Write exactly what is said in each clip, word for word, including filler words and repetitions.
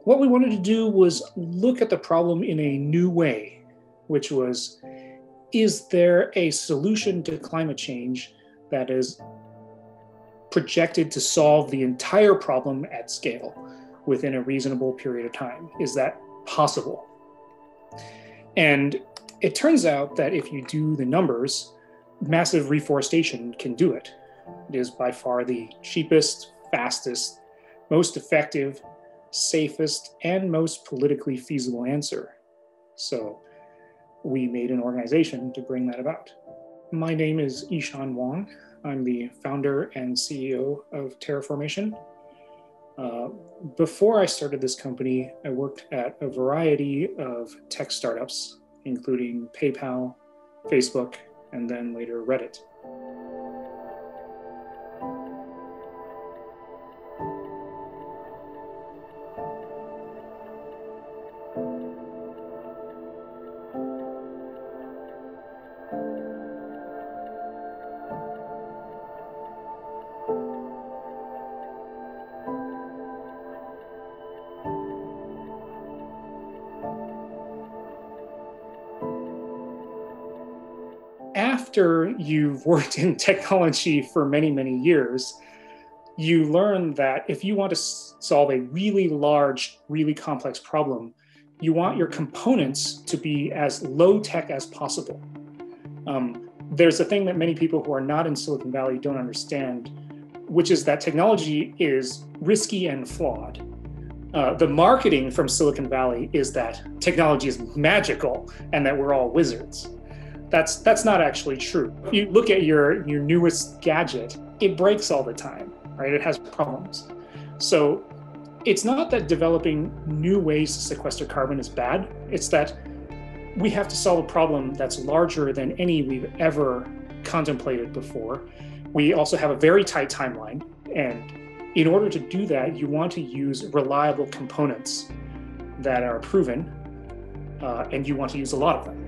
what we wanted to do was look at the problem in a new way, which was, is there a solution to climate change that is projected to solve the entire problem at scale within a reasonable period of time? Is that possible? And it turns out that if you do the numbers, massive reforestation can do it. It is by far the cheapest, fastest, most effective, safest, and most politically feasible answer. So we made an organization to bring that about. My name is Yishan Wong. I'm the founder and C E O of Terraformation. Uh, before I started this company, I worked at a variety of tech startups, including PayPal, Facebook, and then later Reddit. After you've worked in technology for many, many years, you learn that if you want to solve a really large, really complex problem, you want your components to be as low tech as possible. Um, there's a thing that many people who are not in Silicon Valley don't understand, which is that technology is risky and flawed. Uh, the marketing from Silicon Valley is that technology is magical and that we're all wizards. That's that's not actually true. If you look at your, your newest gadget, it breaks all the time, right? It has problems. So it's not that developing new ways to sequester carbon is bad. It's that we have to solve a problem that's larger than any we've ever contemplated before. We also have a very tight timeline. And in order to do that, you want to use reliable components that are proven, uh, and you want to use a lot of them.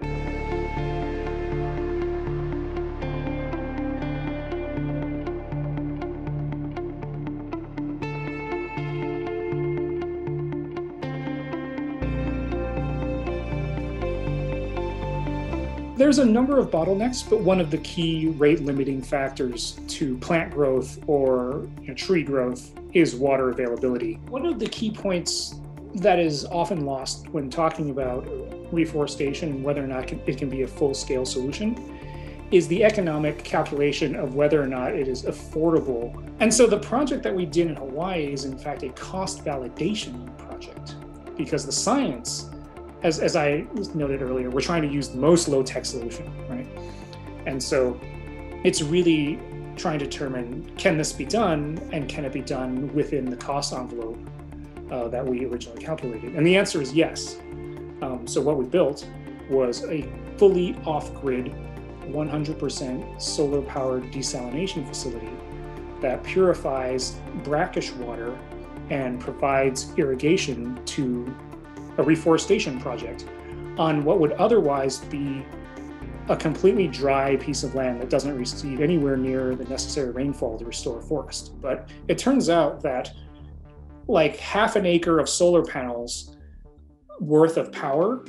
There's a number of bottlenecks, but one of the key rate limiting factors to plant growth or you know, tree growth is water availability. One of the key points that is often lost when talking about reforestation and whether or not it can be a full-scale solution is the economic calculation of whether or not it is affordable. And so the project that we did in Hawaii is in fact a cost validation project, because the science, As, as I noted earlier, we're trying to use the most low-tech solution, right? And so it's really trying to determine, can this be done, and can it be done within the cost envelope uh, that we originally calculated? And the answer is yes. Um, so what we built was a fully off-grid, one hundred percent solar-powered desalination facility that purifies brackish water and provides irrigation to a reforestation project on what would otherwise be a completely dry piece of land that doesn't receive anywhere near the necessary rainfall to restore a forest. But it turns out that like half an acre of solar panels worth of power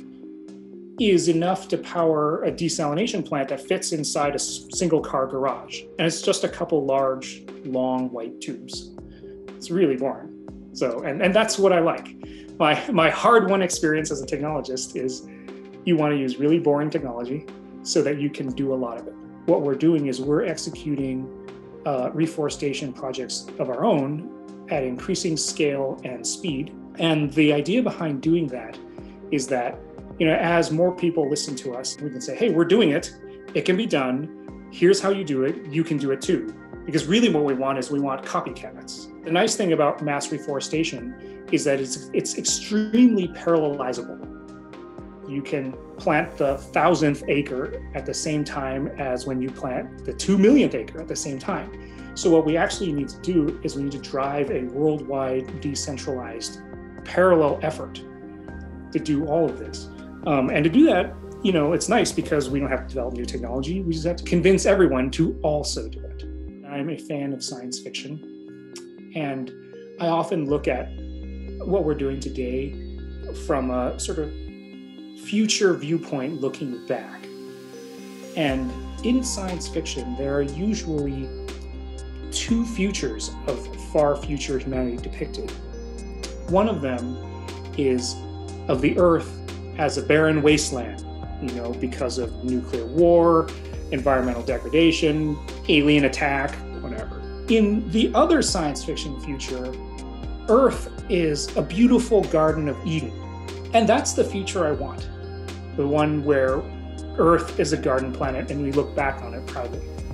is enough to power a desalination plant that fits inside a single car garage. And it's just a couple large, long white tubes. It's really boring. So, and, and that's what I like. My, my hard-won experience as a technologist is you want to use really boring technology so that you can do a lot of it. What we're doing is we're executing uh, reforestation projects of our own at increasing scale and speed. And the idea behind doing that is that, you know, as more people listen to us, we can say, hey, we're doing it. It can be done. Here's how you do it. You can do it too. Because really what we want is we want copycats. The nice thing about mass reforestation is that it's, it's extremely parallelizable. You can plant the thousandth acre at the same time as when you plant the two millionth acre at the same time. So what we actually need to do is we need to drive a worldwide, decentralized, parallel effort to do all of this. Um, and to do that, you know, it's nice because we don't have to develop new technology. We just have to convince everyone to also do it. I'm a fan of science fiction, and I often look at what we're doing today from a sort of future viewpoint looking back. And in science fiction, there are usually two futures of far future humanity depicted. One of them is of the Earth as a barren wasteland, you know, because of nuclear war, environmental degradation, alien attack, whatever. In the other science fiction future, Earth is a beautiful Garden of Eden. And that's the future I want. The one where Earth is a garden planet and we look back on it proudly.